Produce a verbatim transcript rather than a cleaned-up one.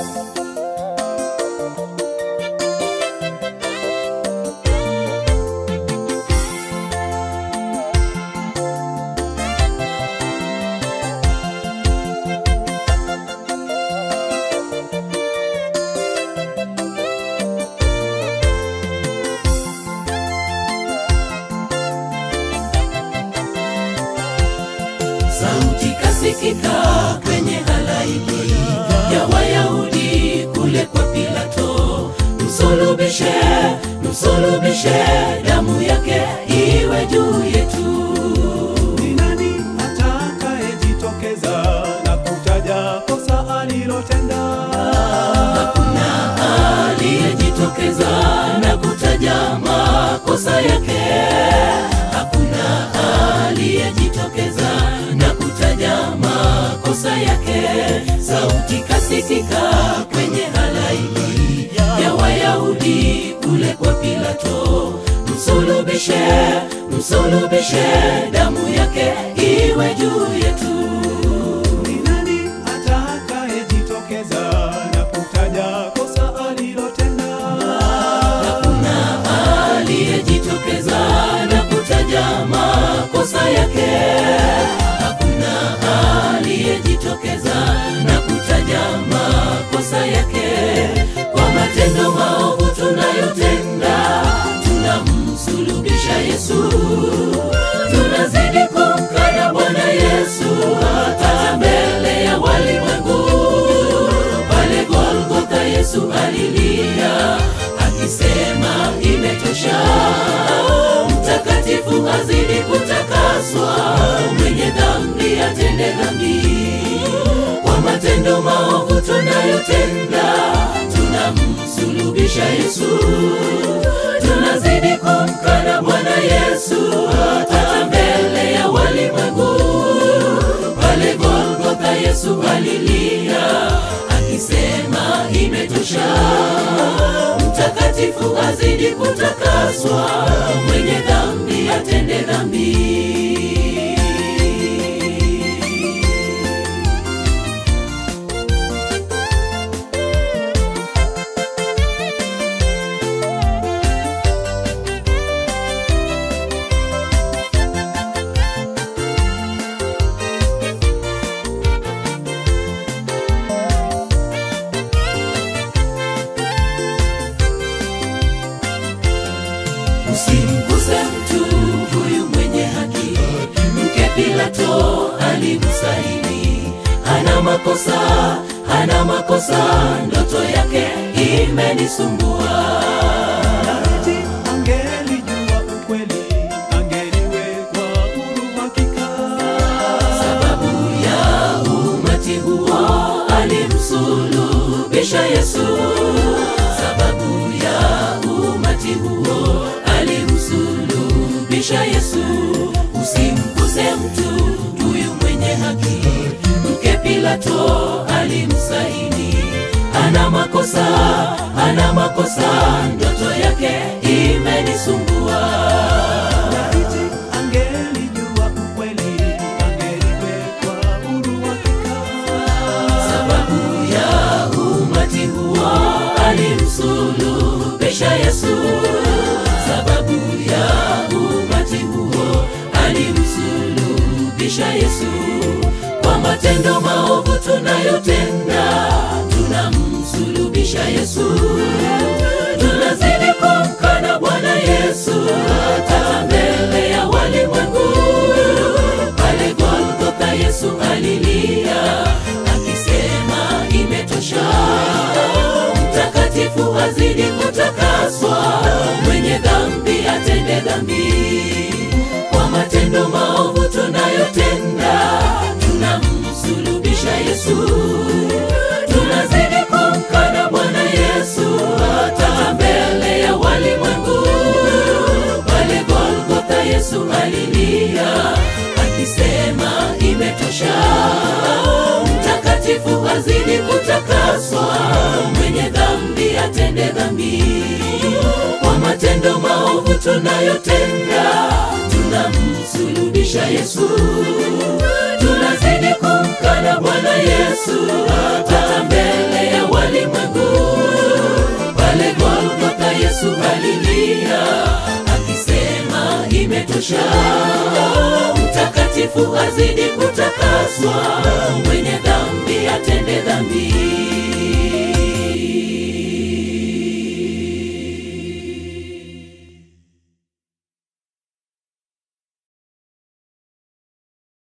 Sauti kasikika kwenye halaiki ya Wayahudi kule kwa Pilato, msulubishe, msulubishe, damu yake iwe juu yetu. Ni nani atakayejitokeza na kutaja kosa alilotenda? Hakuna aliyejitokeza na kutaja makosa yake. Hakuna aliyejitokeza na kutaja makosa yake. Sauti kasikika kwenye halaiki ya Wayahudi kule kwa Pilato, msulubishe, msulubishe, damu yake iwe juu yetu. Ni nani atakayejitokeza na kutaja kosa alilotenda? Hakuna aliyejitokeza na kutaja makosa yake. Hakuna aliyejitokeza na kutaja makosa yake. Kwa matendo maovu tunayotenda, tunamsulubisha Yesu. Tunazidi kumkana Bwana Yesu hata mbele ya walimwengu. Pale Golgotha Yesu alilia akisema imetosha. Mtakatifu azidi kutakaswa, mwenye dhambi atende dhambi. Kwa matendo maovu tunayotenda, tunamsulubisha Yesu. Tunazidi kumkana Bwana Yesu hata mbele ya walimwengu. Pale Golgotha Yesu alilia akisema imetosha. Mtakatifu azidi kutakaswa, mwenye dhambi atende dhambi. Usimguse mtu huyu mwenye haki, mke Pilato alimsaini. Hana makosa, hana makosa, ndoto yake imenisumbua. Laiti angelijua ukweli, angeliwekwa huru hakika. Sababu ya umati huo alimsulubisha Yesu. Sababu ya umati huo alimsulubisha Yesu. Usimguse mtu huyu mwenye haki, mke Pilato alimsaini. Hana makosa, hana makosa, ndoto yake imenisumbua. Laiti angelijua ukweli, angeliwekwa huru hakika. Sababu ya umati huo alimsulubisha Yesu. Sababu ya umati huo alimsulubisha Yesu. Kwa matendo maovu tunayotenda, tunamsulubisha Yesu. Tunazidi kumkana Bwana Yesu hata mbele ya walimwengu. Pale Golgotha Yesu alilia akisema imetosha. Mtakatifu azidi kutakaswa, mwenye dhambi atende dhambi. Kwa matendo maovu tunayotenda, tunamsulubisha Yesu. Tunazidi kumkana Bwana Yesu hata mbele ya walimwengu. Pale Golgotha Yesu alilia akisema imetosha. Mtakatifu azidi kutakaswa, mwenye dhambi atende dhambi. Kwa matendo maovu tunayotenda, tunamsulubisha Yesu. Tunazidi kumkana Bwana Yesu hata mbele ya walimwengu. yatosha. Mtakatifu azidi kutakaswa, mwenye dhambi atende dhambi.